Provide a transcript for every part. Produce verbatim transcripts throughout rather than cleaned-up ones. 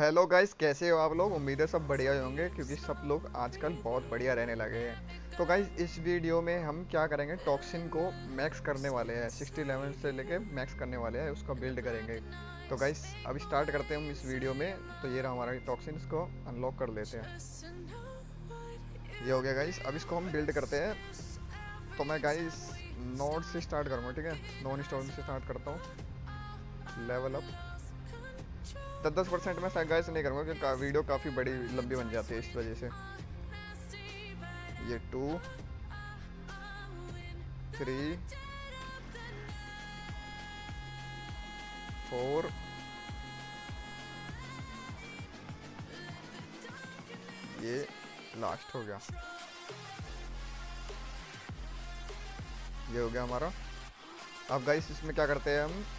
Hello guys, कैसे हो आप लोग। उम्मीद है सब बढ़िया ही होंगे क्योंकि सब लोग आजकल बहुत बढ़िया रहने लगे हैं। तो गाइस इस वीडियो में हम क्या करेंगे, टॉक्सिन को मैक्स करने वाले हैं। सिक्सटी लेवल से लेके मैक्स करने वाले हैं, उसका बिल्ड करेंगे। तो गाइस अब स्टार्ट करते हैं हम इस वीडियो में। तो ये रहा हमारा टॉक्सिन, इसको अनलॉक कर लेते हैं। ये हो गया गाइस, अब इसको हम बिल्ड करते हैं। तो मैं गाइस नोड से स्टार्ट करूँगा, ठीक है। नॉन इंस्टॉल से स्टार्ट करता हूँ। लेवल अप दस दस परसेंट में शायद गाइस नहीं करूँगा क्योंकि का, वीडियो काफ़ी बड़ी लंबी बन जाती है इस वजह से। ये टू थ्री फोर ये लास्ट हो गया। ये हो गया हमारा। अब गाइस इसमें क्या करते हैं हम,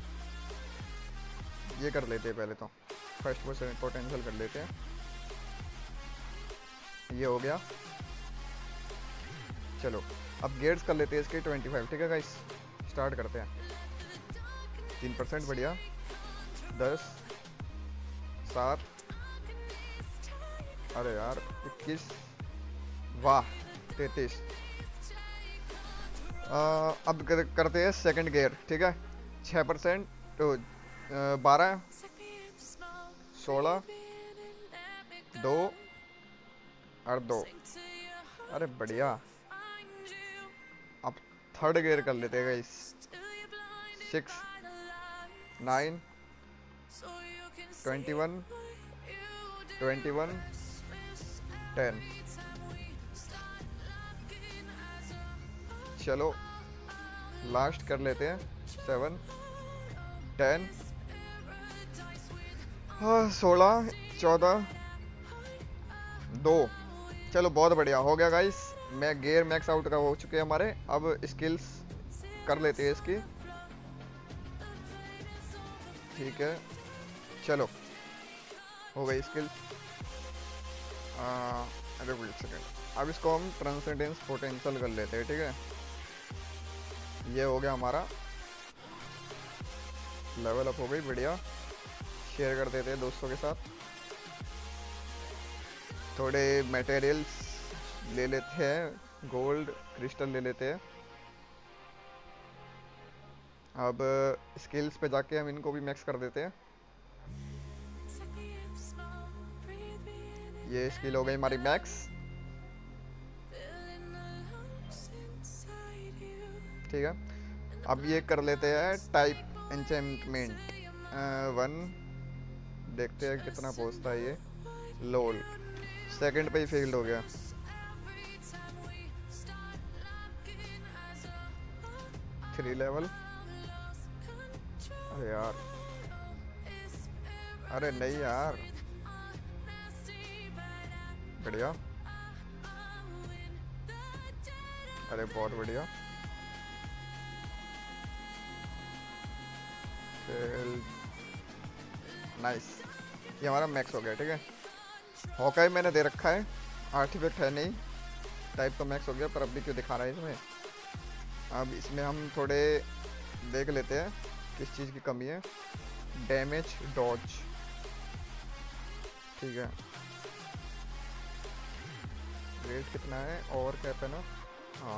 ये कर लेते हैं पहले तो फर्स्ट परसेंट पोटेंशियल कर लेते हैं। ये हो गया। चलो अब गेट्स कर लेते हैं इसके ट्वेंटी फाइव, ठीक है गाइस। स्टार्ट करते हैं। तीन परसेंट बढ़िया। दस सात, अरे यार इक्कीस, वाह तैतीस। अब कर, करते हैं सेकंड गियर, ठीक है। छः परसेंट तो बारह, सोलह, दो और दो, अरे बढ़िया। अब थर्ड गियर कर लेते हैं guys. Six, nine, twenty one, twenty one, ten. चलो लास्ट कर लेते हैं। सेवन, टेन, हाँ सोलह, चौदह, दो। चलो बहुत बढ़िया हो गया गाइस। मैं गियर मैक्स आउट का हो चुके हैं हमारे। अब स्किल्स कर लेते हैं इसकी, ठीक है। चलो हो गई स्किल्स। अरे वेट सेकेंड, अब इसको हम ट्रांसेंडेंस पोटेंशियल कर लेते हैं, ठीक है। ये हो गया हमारा। लेवल अप हो गई, बढ़िया। शेयर कर देते हैं दोस्तों के साथ। थोड़े मटेरियल्स ले लेते हैं, गोल्ड क्रिस्टल ले लेते हैं। अब स्किल्स पे जाके हम इनको भी मैक्स कर देते हैं। ये स्किल हो गई हमारी मैक्स, ठीक है। अब ये कर लेते हैं टाइप एन्चेंटमेंट वन, देखते हैं कितना पहुंचता है ये। लोल सेकंड पे ही फेल्ड हो गया। थ्री लेवल, अरे यार, अरे नहीं यार, बढ़िया, अरे बहुत बढ़िया। नाइस, ये हमारा मैक्स हो गया, ठीक है। हॉकाई मैंने दे रखा है, आर्टिफैक्ट है नहीं। टाइप तो मैक्स हो गया, पर अब भी क्यों दिखा रहा है इसमें। अब इसमें हम थोड़े देख लेते हैं किस चीज़ की कमी है। डैमेज डॉज, ठीक है। रेट कितना है और क्या है ना, हाँ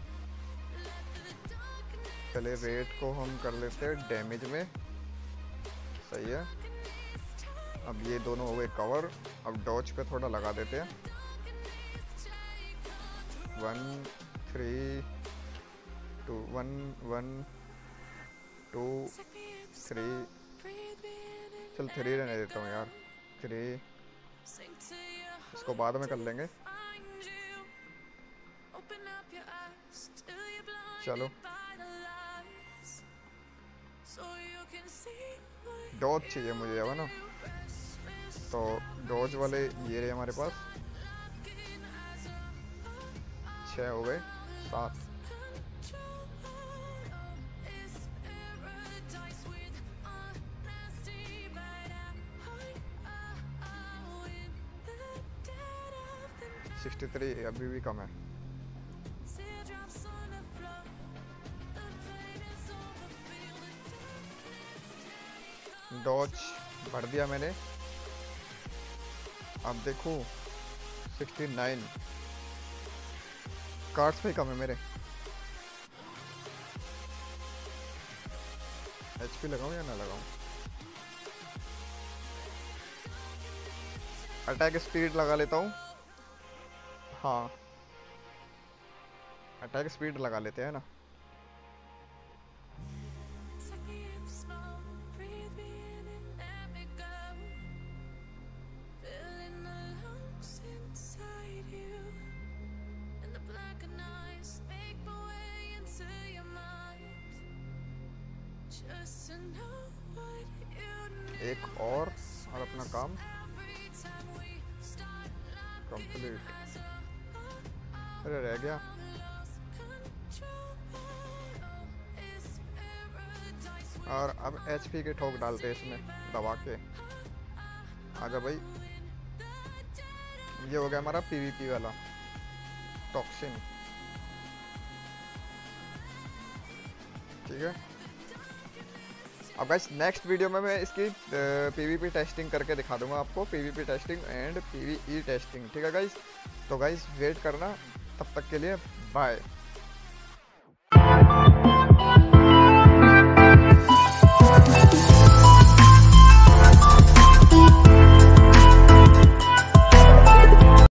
पहले रेट को हम कर लेते हैं डैमेज में, सही है। अब ये दोनों हो गए कवर। अब डॉज पे थोड़ा लगा देते हैं। One three two, one one two three, चल थ्री रहने देता हूँ यार। थ्री, इसको बाद में कर लेंगे। चलो डॉज चाहिए मुझे अब, है ना। तो डॉज वाले ये रहे हमारे पास। छः हो गए, सात, सिक्सटी थ्री अभी भी कम है। डॉज भर दिया मैंने। अब देखो सिक्सटी नाइन कार्ड्स पे कम है मेरे। एचपी लगाऊं या ना लगाऊं? अटैक स्पीड लगा लेता हूँ। हाँ अटैक स्पीड लगा लेते हैं ना। एक और और अपना काम कंप्लीट। अरे रह गया। और अब एचपी के ठोक डालते हैं इसमें दबा के। आजा भाई, ये हो गया हमारा पीवीपी वाला टॉक्सिन। ठीक है, अब गाइस नेक्स्ट वीडियो में मैं इसकी पीवीपी टेस्टिंग करके दिखा दूंगा आपको, PVP testing and PVE testing. ठीक है गाइस, तो गाइस वेट करना, तब तक के लिए बाय।